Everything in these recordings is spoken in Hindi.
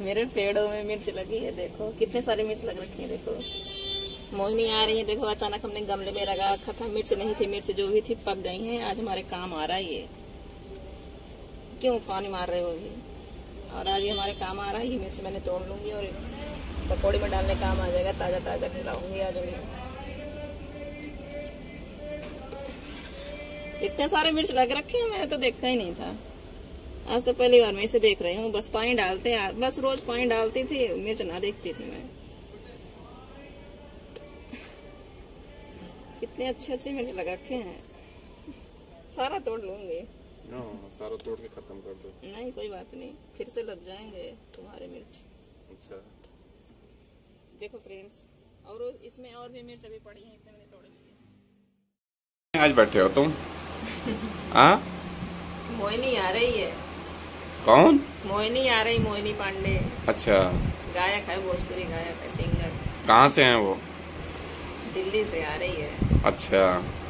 मेरे पेड़ों में मिर्च लगी है, देखो कितने सारे मिर्च लग रखी है। देखो मोहिनी आ रही है, देखो अचानक हमने गमले में लगा रखा था, मिर्च नहीं थी, मिर्च जो भी थी पक गई हैं। आज हमारे काम आ रहा है ये। क्यों पानी मार रहे हो अभी? और आज ये हमारे काम आ रहा है। ये मिर्च मैंने तोड़ लूंगी और पकौड़ी में डालने काम आ जाएगा। ताजा ताजा खिलाऊंगी आज मैं। इतने सारे मिर्च लग रखे हैं, मैंने तो देखा ही नहीं था। आज तो पहली बार मैं इसे देख रही हूँ। बस पानी डालते, बस रोज पानी डालती थी, मिर्च ना देखती थी मैं। कितने अच्छे अच्छे मिर्च लग रखे हैं। सारा तोड़ लूंगी। सारा तोड़ के खत्म कर दो। नहीं कोई बात नहीं, फिर से लग जाएंगे तुम्हारे मिर्च। अच्छा देखो फ्रेंड्स, और इसमें और भी मिर्च अभी पड़ी है, इतने मैंने तोड़ ली। आज बैठे हो तुम? हाँ मोहिनी आ रही है। कौन? मोहिनी आ रही, मोहिनी पांडे। अच्छा, गायक है, भोजपुरी गायक है, सिंगर। कहाँ से हैं वो? दिल्ली से आ रही है। अच्छा,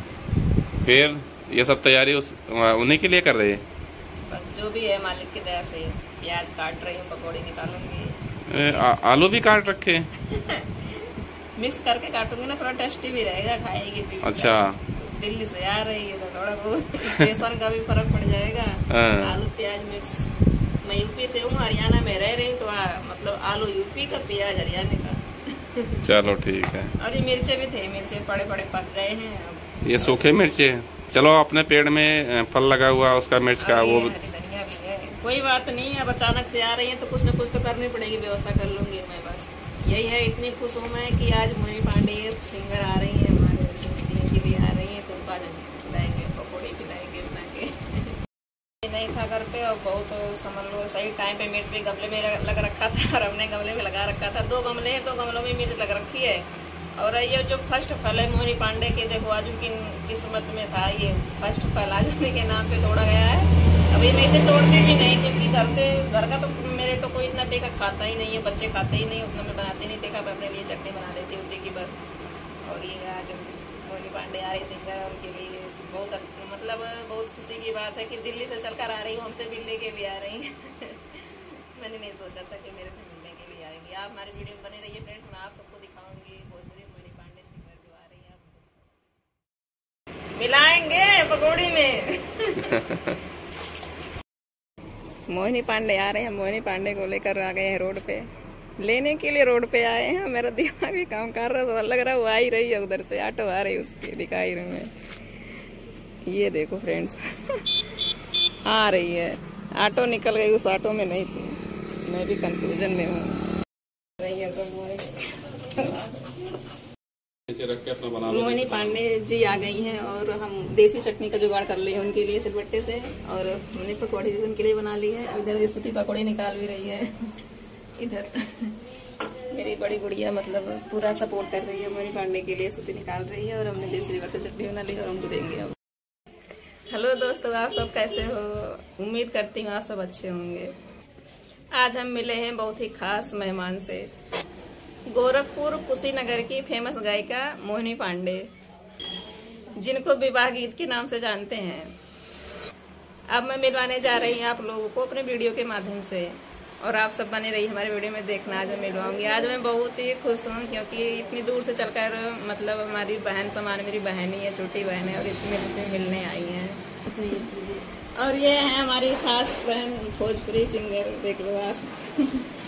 फिर ये सब तैयारी उन्हीं के लिए कर रही है? बस जो भी है मालिक की दया से। प्याज काट रही हूँ, पकौड़ी निकालूंगी। आलू भी काट रखे? मिक्स करके काटूंगी ना, थोड़ा टेस्टी भी रहेगा, खाएगी भी। अच्छा, दिल्ली से आ रही है तो थोड़ा बहुत स्टेशन का भी फर्क पड़ जाएगा। आलू प्याज मिक्स। मैं यूपी से हूँ, हरियाणा में रह रही हूँ, तो मतलब आलू यूपी का, प्याज हरियाणा का। चलो ठीक है। और ये मिर्चे भी थे, मिर्चे बड़े बड़े पक गए हैं। ये सूखे मिर्चे? चलो, अपने पेड़ में फल लगा हुआ उसका मिर्च का वो धनिया भी है। कोई बात नहीं, अब अचानक से आ रही है तो कुछ न कुछ तो करनी पड़ेगी, व्यवस्था कर लूंगी मैं। बस यही है, इतनी खुश हूँ मैं कि आज मोहिनी पांडे सिंगर आ रही है, हमारे मीटिंग के लिए आ रही है, तो उनको आज खिलाएंगे, पकौड़ी खिलाएंगे बना के। नहीं था घर पे, और बहुत समझ लो सही टाइम पे मिर्च भी गमले में लग रखा था, और हमने गमले में लगा रखा था। 2 गमले हैं, 2 गमलों में मिर्च लग रखी है। और ये जो फर्स्ट फल है मोहिनी पांडे के, देखो आज उनकी किस्मत में था ये फर्स्ट फल, आज उनके नाम पे तोड़ा गया है। अभी मैं इसे तोड़ती भी नहीं, क्योंकि घर का तो मेरे तो कोई इतना तीखा खाता ही नहीं है, बच्चे खाते ही नहीं, उतना मैं बनाती नहीं तीखा, मैं अपने लिए चटनी बना देती हूँ तीखी बस। और ये आज मोहिनी पांडे आ रही सिंगर, उनके लिए बहुत मतलब बहुत खुशी की बात है कि दिल्ली से चलकर आ रही हूँ, हमसे मिलने के लिए आ रही हैं। मैंने नहीं सोचा था कि मेरे से मिलने के लिए आएंगी। आप हमारी वीडियो में बने रहिए फ्रेंड्स, मैं आप सबको दिखाऊंगी भोजपुरी मोहिनी पांडे सिंगर जो आ रही है, आप मिलाएंगे पकौड़ी में। मोहिनी पांडे आ रहे हैं, मोहिनी पांडे को लेकर आ गए हैं रोड पे, लेने के लिए रोड पे आए हैं। मेरा दिमाग भी काम कर रहा है, लग रहा है वो आ ही रही है, उधर से ऑटो आ रही है उसकी, दिखाई रही मैं। ये देखो फ्रेंड्स, आ रही है, ऑटो निकल गई, उस ऑटो में नहीं थी, मैं भी कंफ्यूजन में हूँ। मोहिनी पांडे जी आ गई हैं, और हम देसी चटनी का जुगाड़ कर लिए उनके लिए सिलबट्टे से, और हमने पकौड़ी भी उनके लिए बना ली है। इधर स्तुति पकौड़ी निकाल भी रही है। इधर मेरी बड़ी गुड़िया मतलब पूरा सपोर्ट कर रही है मोहिनी पांडे के लिए, स्तुति निकाल रही है, और हमने देसी लिवर से चटनी बना ली और हमको देंगे अब। हेलो दोस्तों, आप सब कैसे हो? उम्मीद करती हूँ आप सब अच्छे होंगे। आज हम मिले हैं बहुत ही खास मेहमान से, गोरखपुर कुशीनगर की फेमस गायिका मोहिनी पांडे, जिनको विवाह गीत के नाम से जानते हैं। अब मैं मिलवाने जा रही हूँ आप लोगों को अपने वीडियो के माध्यम से, और आप सब बने रहिए हमारे वीडियो में देखना। आज मैं मिलवाऊंगी। आज मैं बहुत ही खुश हूँ, क्योंकि इतनी दूर से चलकर मतलब हमारी बहन समान, मेरी बहन ही है, छोटी बहन है, और इतनी मेरे से मिलने आई हैं। और ये है हमारी खास बहन भोजपुरी सिंगर, देख लो आप।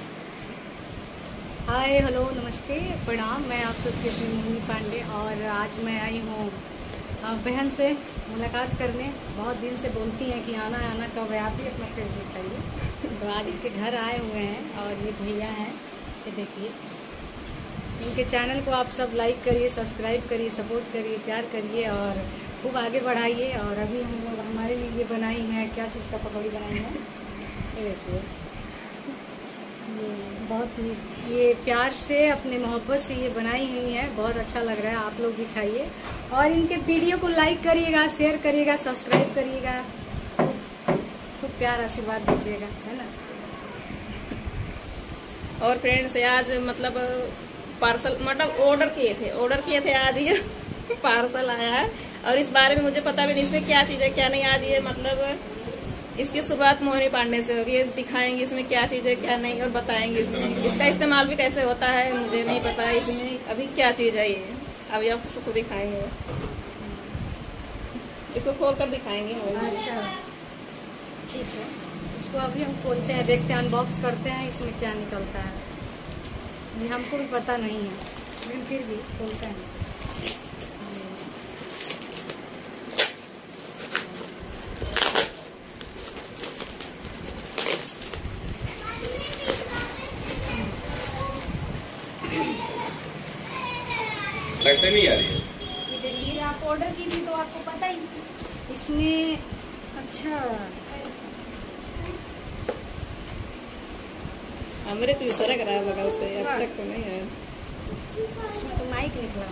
हाय, हेलो, नमस्ते, प्रणाम। मैं आप सबके श्री मोहिनी पांडे, और आज मैं आई हूँ बहन से मुलाकात करने। बहुत दिन से बोलती हैं कि आना आना, कब है? आप ही अपना फेस दिखाइए। तो आज इनके घर आए हुए हैं, और ये भैया हैं, ये देखिए। इनके चैनल को आप सब लाइक करिए, सब्सक्राइब करिए, सपोर्ट करिए, प्यार करिए, और खूब आगे बढ़ाइए। और अभी हम लोग हमारे लिए ये बनाई हैं, क्या चीज़ का पकौड़ी बनाई है, ये देखिए। बहुत ही ये प्यार से, अपने मोहब्बत से ये बनाई हुई है, बहुत अच्छा लग रहा है। आप लोग भी खाइए, और इनके वीडियो को लाइक करिएगा, शेयर करिएगा, सब्सक्राइब करिएगा, खूब प्यार आशीर्वाद दीजिएगा, है ना। और फ्रेंड्स, आज मतलब पार्सल मतलब ऑर्डर किए थे आज ये पार्सल आया है, और इस बारे में मुझे पता भी नहीं इसमें क्या चीज़ है क्या नहीं। आज ये मतलब इसकी शुरुआत मोहिनी पांडे से होगी। दिखाएंगे इसमें क्या चीज़ है क्या नहीं, और बताएंगे इसका इस्तेमाल भी कैसे होता है। मुझे नहीं पता इसमें अभी क्या चीज़ है ये, अभी आप सबको दिखाएंगे, इसको खोल कर दिखाएंगे। अच्छा ठीक है, इसको अभी हम खोलते हैं, देखते हैं, अनबॉक्स करते हैं इसमें क्या निकलता है। ये हमको भी पता नहीं है, लेकिन फिर भी खोलते हैं। ऐसे नहीं आ रही है। ये देखिए, आप ऑर्डर की थी तो आपको पता ही इसमें। अच्छा हमारे तो इस तरह करा लगा उससे, अब तक तो नहीं है। इसमें तो माइक निकला,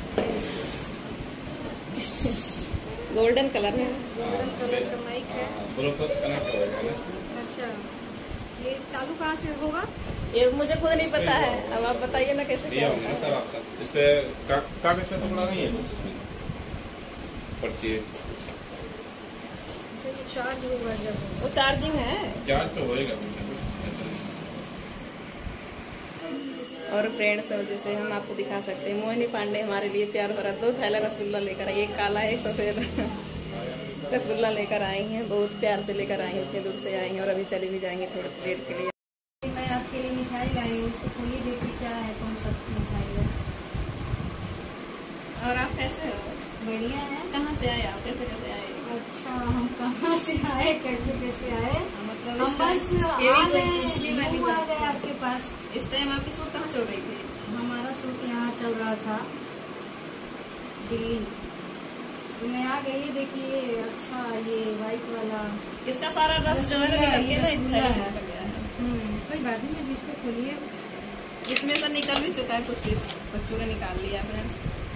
गोल्डन कलर है, गोल्डन कलर का माइक है। ब्लूटूथ कनेक्ट होगा ना इसमें। अच्छा, ये चालू कहाँ से होगा? ये मुझे खुद नहीं पता है, अब आप बताइए ना कैसे ये क्या होंगे ना होता सर है। ऑप्शन, इस पे कागज का टुकड़ा नहीं है पर्ची। तो ये चार्ज होगा जब वो चार्जिंग है। चार्ज तो होएगा कुछ ना कुछ, ऐसा नहीं। और फ्रेंड्स, जैसे हम आपको दिखा सकते हैं, मोहिनी पांडे हमारे लिए प्यार भरा 2 थैला रसगुल्ला लेकर आई, एक काला एक सफेद रसगुल्ला लेकर आई हैं। बहुत प्यार से लेकर आई हैं, उतनी दूर से आई हैं, और अभी चली भी जाएंगे थोड़ी देर के लिए। मैं आपके लिए मिठाई लाई हूँ, उसको खोलिए, देखिए क्या है, कौन सा मिठाई है। और आप कैसे हो? बढ़िया है। कहाँ से आए आप, कैसे कैसे आए? अच्छा, हम कहाँ से आए, कैसे कैसे आए? मतलब हम बस ये भी कोई पूछने वाली आ बात गए आपके पास। इस टाइम आपकी शूट कहाँ चल रही थी? हमारा शूट यहाँ चल रहा था दिल्ली, तो मैं आ गई। देखिए, अच्छा ये वाइट वाला, इसका सारा रस जो है ना निकल गया ना, इस रसगुल्ला थैले में है। चिपक गया है। कोई बात नहीं, अब इसको खोलिए। इसमें से निकल भी चुका है कुछ चीज, बच्चों ने निकाल लिया फ्रेंड्स,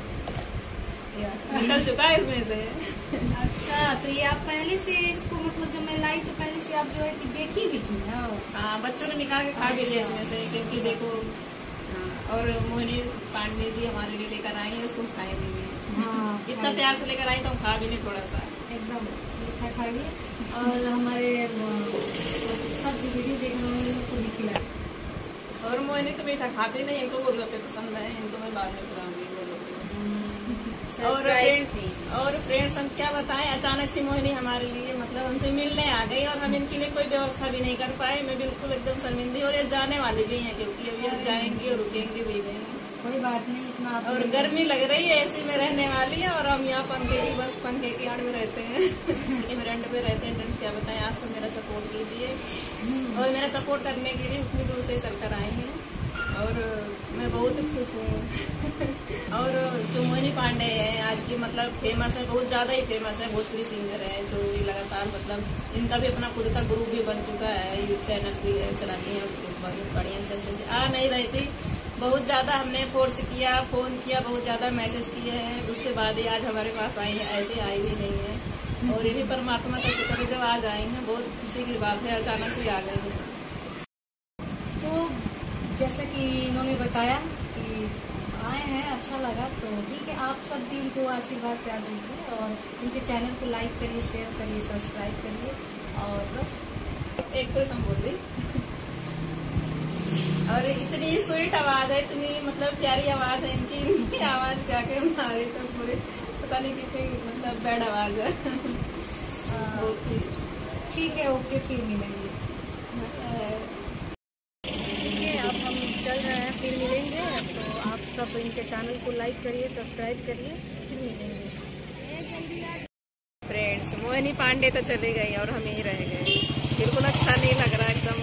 निकल चुका है इसमें से। अच्छा, तो ये आप पहले से इसको, मतलब जब मैं लाई तो पहले से आप जो है कि देखी भी थी ना? हाँ, बच्चों ने निकाल के खा भी लिया इसमें से, क्योंकि देखो। और मोहिनी पांडे जी हमारे लिए लेकर आई है, इसको खाए भी नहीं। हाँ, इतना प्यार से लेकर आई तो हम खा भी नहीं थोड़ा सा। एकदम मीठा खाइए। और हमारे सब जो वीडियो देख रहे हैं उनको भी खिलाए। और मोहिनी तो मीठा खाते नहीं, इनको गोलगप्पे पसंद है, इनको मैं बाद में खिलाऊंगी गोलगप्पे। और फ्रेंड्स, हम क्या बताएं, अचानक से मोहिनी हमारे लिए, मतलब हमसे मिलने आ गई, और हम इनके लिए कोई व्यवस्था भी नहीं कर पाए। मैं बिल्कुल एकदम शर्मिंदी, और ये जाने वाली भी हैं, क्योंकि अभी हम जाएंगे और रुकेंगे भी नहीं। कोई बात नहीं, इतना आप और गर्मी लग रही है, ऐसी में रहने वाली है, और हम यहाँ पंखे की, बस पंखे की आड़ में रहते हैं। लेकिन रेंट पे रहते हैं फ्रेंड्स, क्या बताएं, आप सब मेरा सपोर्ट कीजिए। और मेरा सपोर्ट करने के लिए उतनी दूर से चलकर आई हैं, और मैं बहुत खुश हूँ। और जो मोहिनी पांडे है आज की, मतलब फेमस है, बहुत ज़्यादा ही फेमस है, भोजपुरी सिंगर है, जो भी लगातार, मतलब इनका भी अपना खुद का ग्रुप भी बन चुका है, यूट्यूब चैनल भी चलाती हैं, बढ़िया से अच्छे से आ नहीं रही थी। बहुत ज़्यादा हमने फोर्स किया, फ़ोन किया, बहुत ज़्यादा मैसेज किए हैं, उसके बाद ही आज हमारे पास आई है, ऐसे आई भी नहीं है। और ये भी परमात्मा का शुक्र है, जब आज आई हैं, बहुत खुशी की बात है, अचानक से आ गई है। तो जैसा कि इन्होंने बताया कि आए हैं, अच्छा लगा, तो ठीक है, आप सब भी इनको आशीर्वाद प्यार दीजिए, और इनके चैनल को लाइक करिए, शेयर करिए, सब्सक्राइब करिए, और बस एक कोई हम बोल दी। और इतनी स्वीट आवाज है, इतनी मतलब प्यारी आवाज है इनकी आवाज क्या के हमारी तो पूरे पता नहीं कितनी मतलब बैड आवाज है। ओके ठीक है, ओके, फिर मिलेंगे। ठीक है, अब हम चल रहे हैं, फिर मिलेंगे। तो आप सब इनके चैनल को लाइक करिए, सब्सक्राइब करिए, फिर मिलेंगे। फ्रेंड्स, मोहिनी पांडे तो चले गई और हम यहीं रह गए, बिल्कुल अच्छा नहीं लग रहा, एकदम